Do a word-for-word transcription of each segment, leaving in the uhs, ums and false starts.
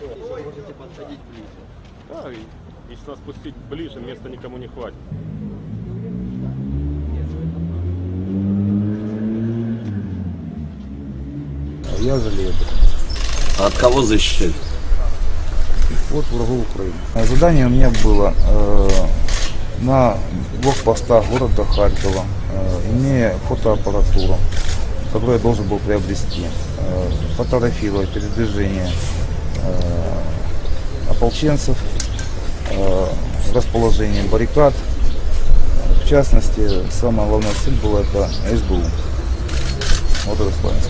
Можете подходить ближе. Да, и если нас пустить ближе, места никому не хватит. Я жалею. А от кого защищать? От врагов Украины. Задание у меня было э, на блокпостах города Харькова, э, имея фотоаппаратуру, которую я должен был приобрести, э, фотографировать передвижение э, ополченцев, э, расположение баррикад. В частности, самая главная цель была это СБУ. Вот это Славянск.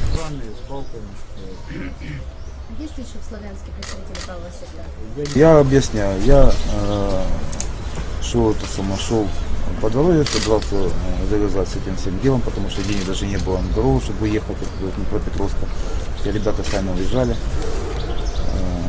Есть еще в Славянске представители правого сектора? Я объясняю, я э, шел это само, шел по дороге, собрался э, завязать с этим всем делом, потому что денег даже не было на дорогу, чтобы ехать от Днепропетровска. Все ребята сами уезжали. Э,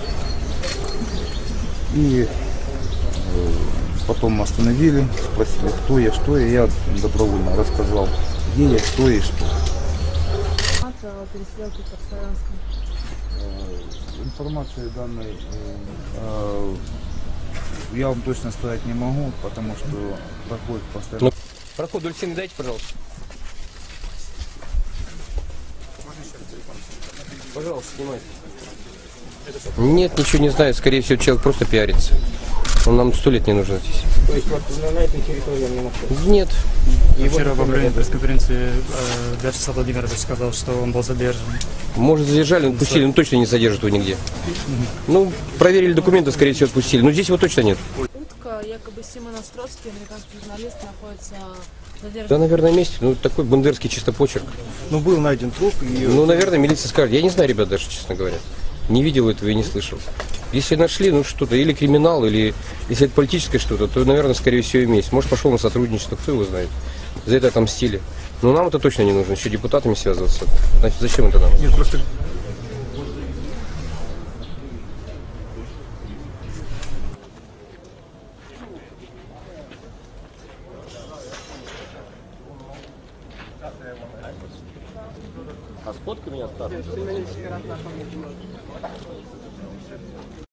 и э, потом остановили, спросили, кто я, что я. Я добровольно рассказал, где я, что и что. Перестрелки под Славянском. Информации данной э, я вам точно сказать не могу, потому что проходит постоянно. Ну, проход вдоль стены дайте, пожалуйста. Пожалуйста, снимайте. Нет, ничего не знаю. Скорее всего, человек просто пиарится. Он нам сто лет не нужен здесь. То есть вот на этой территории он не находится? Нет. Его Вчера во время нет. пресс-конференции э, Вячеслав Владимирович сказал, что он был задержан. Может, задержали, но пустили, но точно не задержат его нигде. Ну, проверили документы, скорее всего, отпустили. Но здесь его точно нет. Утка, якобы Симон Островский, американский журналист, находится задержан. Да, наверное, на месте. Ну, такой бандерский чисто почерк. Ну, был найден труп и... Ну, наверное, милиция скажет. Я не знаю, ребят, даже, честно говоря. Не видел этого и не слышал. Если нашли, ну, что-то, или криминал, или если это политическое что-то, то, наверное, скорее всего, и месть. Может, пошел на сотрудничество, кто его знает. За это отомстили. Но нам это точно не нужно. Еще депутатами связываться. Значит, зачем это нам? Нет, просто А сфоткай меня старый.